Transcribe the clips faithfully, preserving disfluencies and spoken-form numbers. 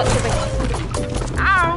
lots of it. Ow!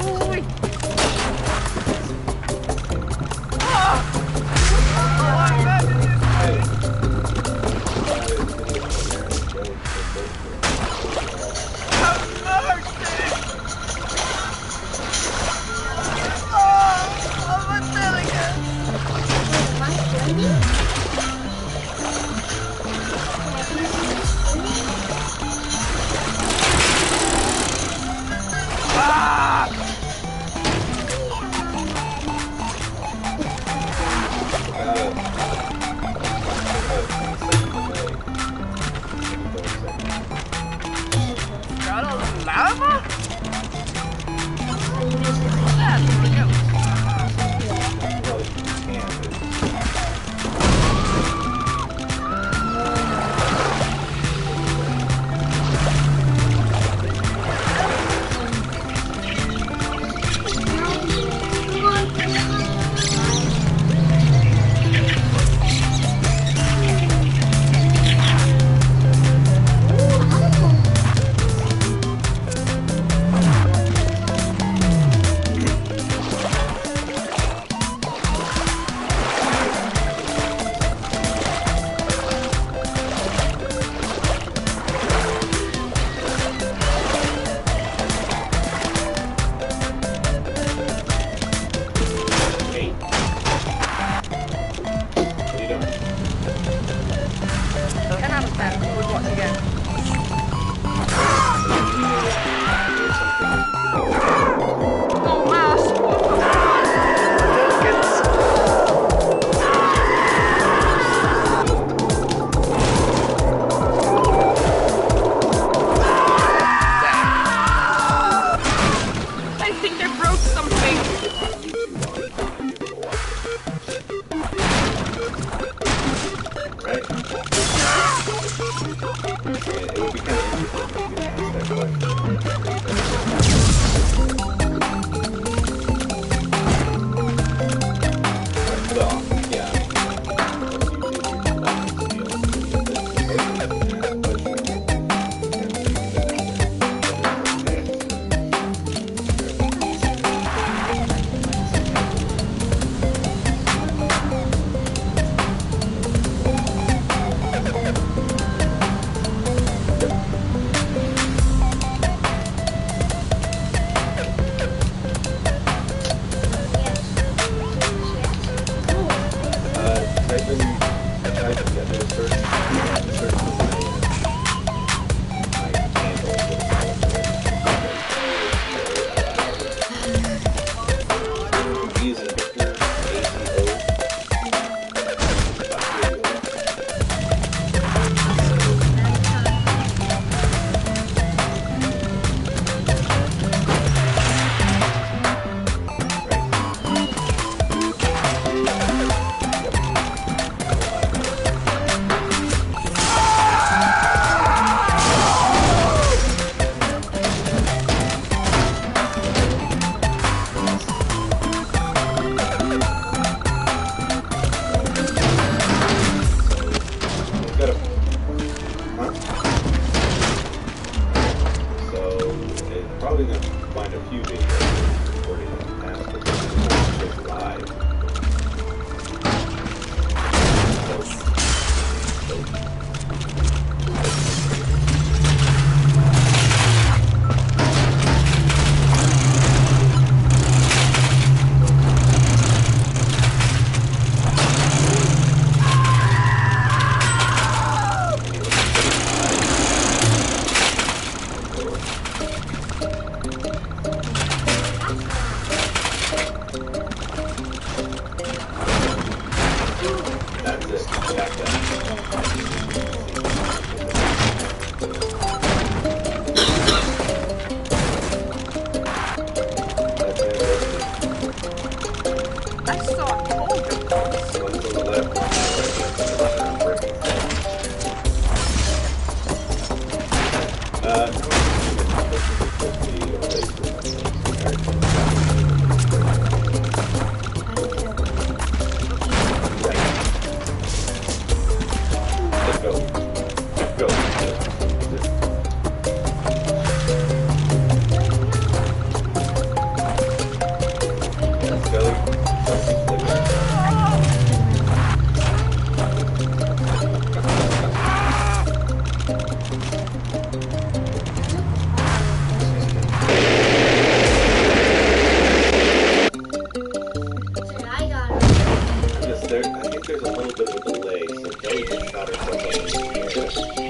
a little bit of a delay, so Geli just got herself up in the air. So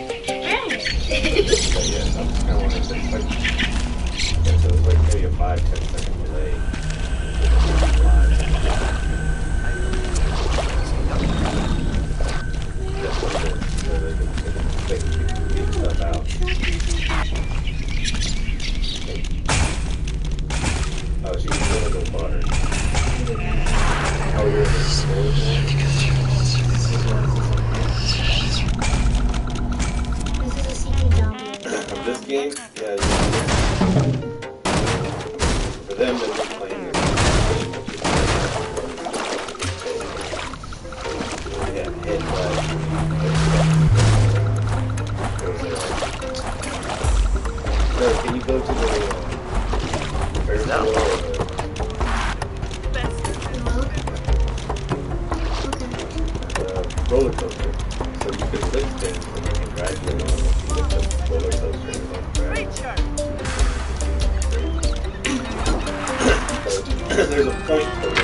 yeah, I'm just kind of wondering if it's like, yeah, so it's like maybe a five, ten second delay. That's what it is. So they can, they can fake beat stuff out. Oh, she's a little bit butter. Oh, you're in the store now? Of this game? Yeah. For them, they're just playing it. Yeah, hit by. So, can you go to the Ferris wheel or the roller coaster? So you can lift things and you can drag you along if you lift the roller coaster and like drag. So there's a point for it.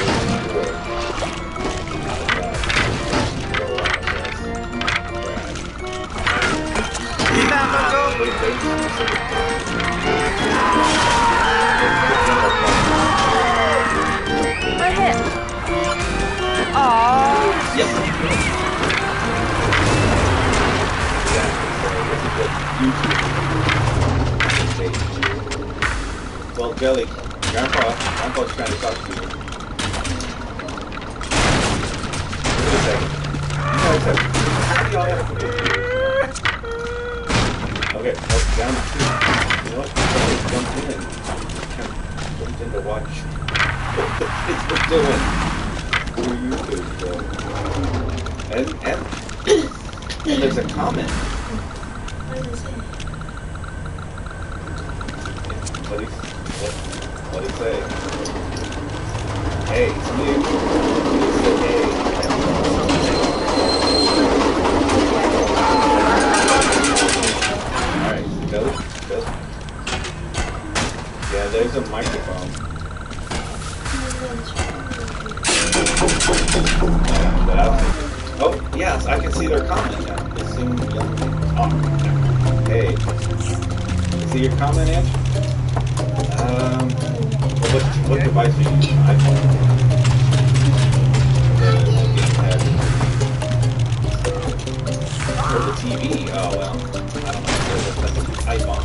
Right hit. Aww. Yep. Well, Geli, Grandpa, Grandpa's trying to talk to you. Wait a second. You guys have, how do y'all have to do here? Okay, oh, down to two. You know what? Geli jumped in. Kind of jumped in to watch what the kids were doing. Who are you two? So. And, and, and there's a comment. What do you, what, what do you say? Hey, somebody, somebody said hey. Alright, Geli, Geli. Yeah, there's a microphone. Yeah, but I'll take it. Oh, yes, I can see their comment now. They seem young. Oh, hey. See your comment, Ange? Um, well, what, what device are you using? iPhone? Or the T V? Oh, well, I don't know. That's an iPhone.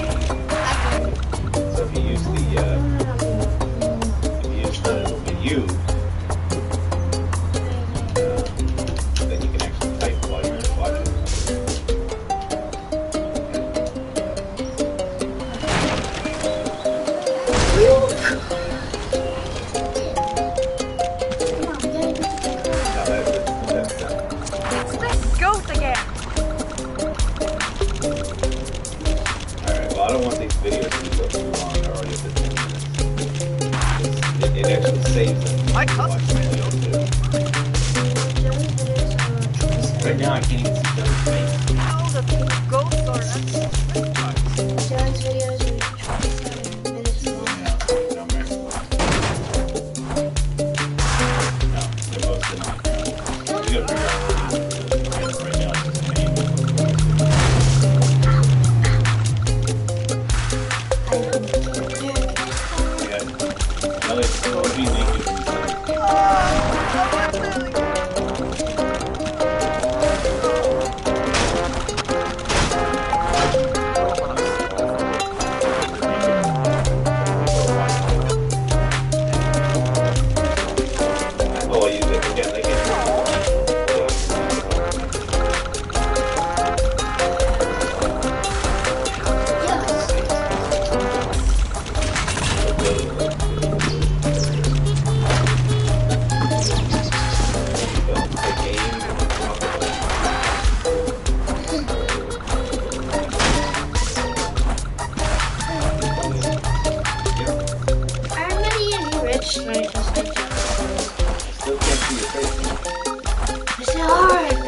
So if you use the, uh, if you use the, the U, uh, then you can actually type while you're watching. My cousin. Right now I can't even see Joe's face. Oh, the ghosts are John's videos are twenty-seven minutes long. Yeah, down there. No, they're mostly not. You gotta figure out where it is. Right now it's just me. Yeah. Now it's supposed to be naked inside. Oh, you again, they get still can't see your face. It's hard.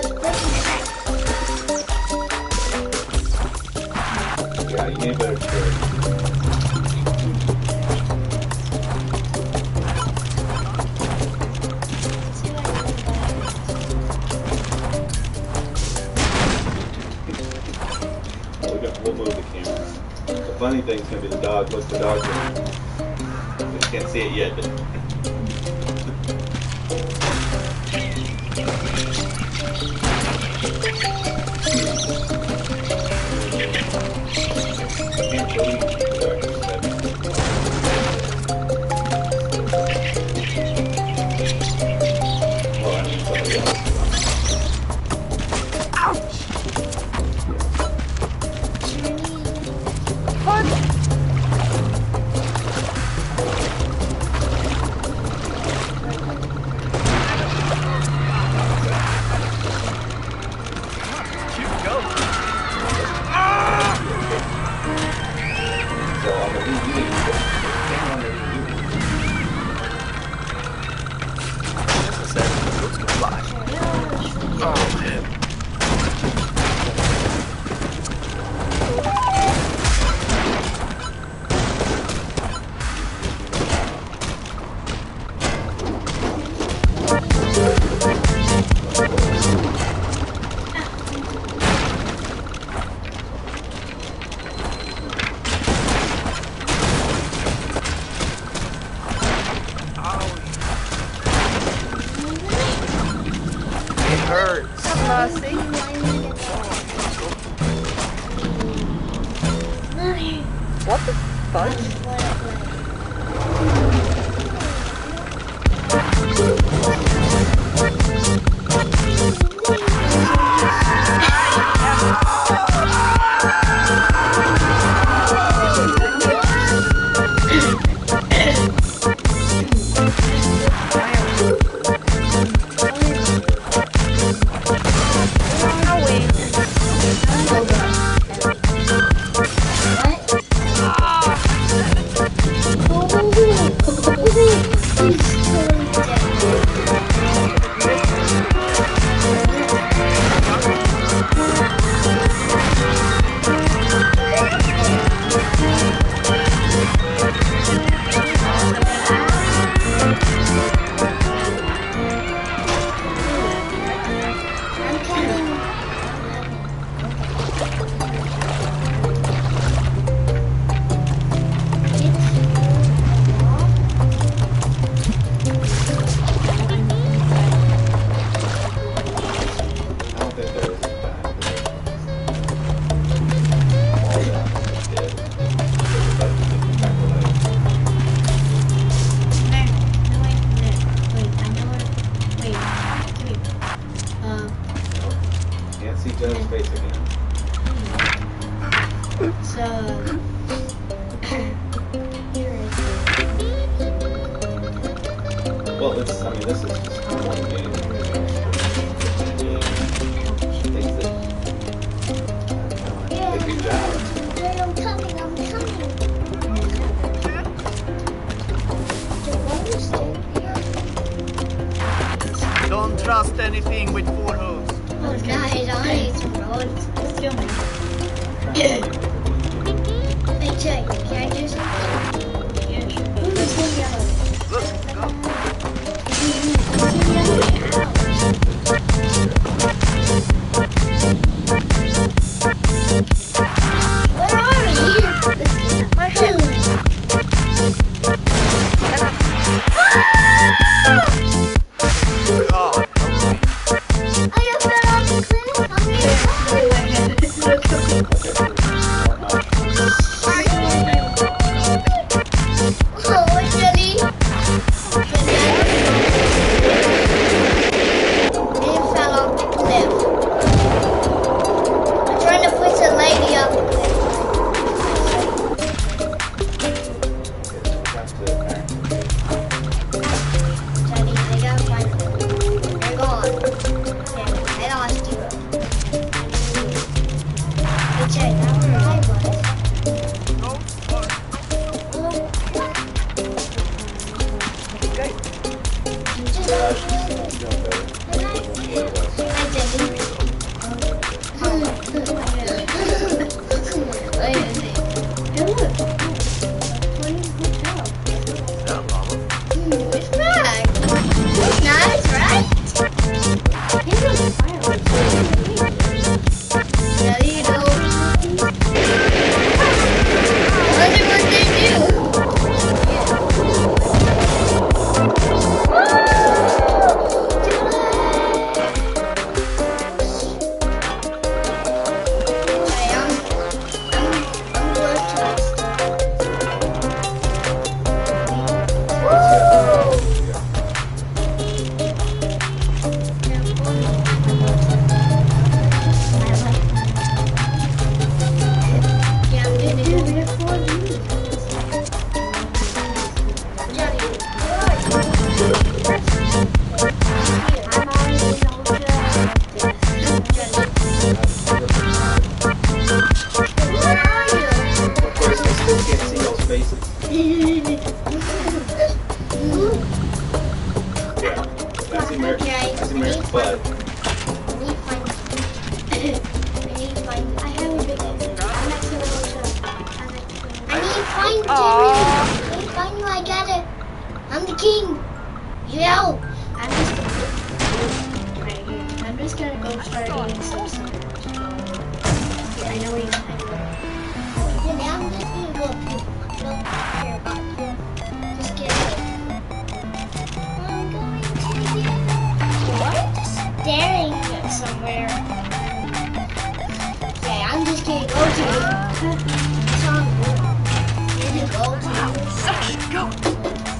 Yeah, you need better security. funny thing's gonna be the dog. What's the dog doing? You can't see it yet, but. Can't believe the dog just said that. Well, I mean, somebody else. What the fuck? Well, it's, I mean, this is just one game. She thinks that, uh, they do jobs. I'm coming, I'm coming. Don't trust anything with four hooves. Oh, guys, I need some roads. Let's go. Hey, Jay, can I do something? Yes. Who's in yellow? Let's go. Where are we? My head. Oh, okay. Yeah. That's American. Okay, That's I American need butt. I need to find. I need to find. I have a big. I'm not gonna go to. I need to find Jerry. I need to find you. I got it. I'm the king. Yo. I'm just. Right here. I'm just gonna go start eating some stuff. I know where you can find it. Okay, now I'm just gonna go up here. Don't care about you. Just get it. I'm going to get it. I'm just staring at somewhere. Okay, I'm just gonna go to it. It's on board. I'm gonna go to it. Such a goat.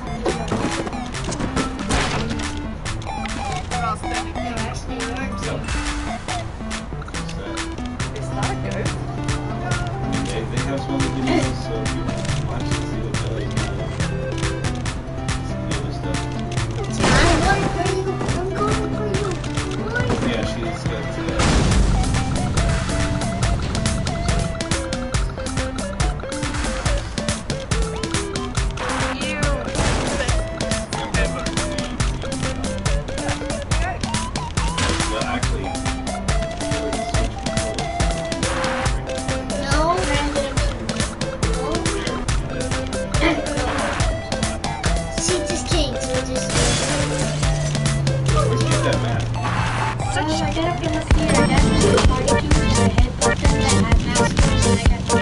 Trust anything. Actually, you aren't. So, what's that? Is that a goat? They, they have some other videos, so if you watch and see what Geli does. Some other stuff. I'm going for you. I'm going for you. Come on. Yeah, she's got uh, You. Ever. well, actually, Geli's switch controls. No, random. She just came, so we just. Where'd you get that map? So I got it from up here. I got it from the party cube that I had put them that had mouse tools and I got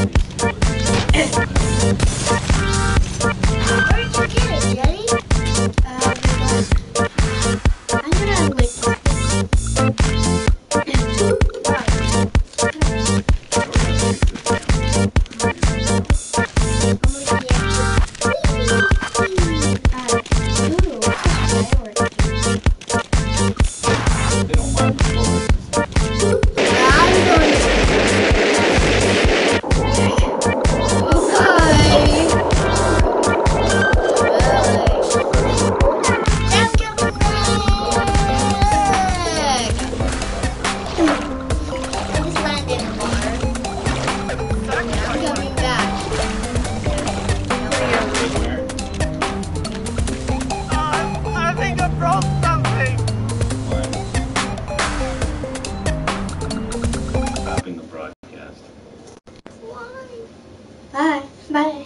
Where did you get it, Jelly? Uh, because I'm gonna wait. They don't mind controllers. I think I broke something. Stopping the broadcast. Bye. Bye.